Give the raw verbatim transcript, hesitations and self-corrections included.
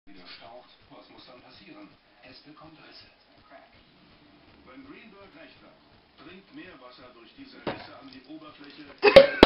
wieder staucht, was muss dann passieren? Es bekommt Risse. Wenn Greenberg recht hat, dringt Meerwasser durch diese Risse an die Oberfläche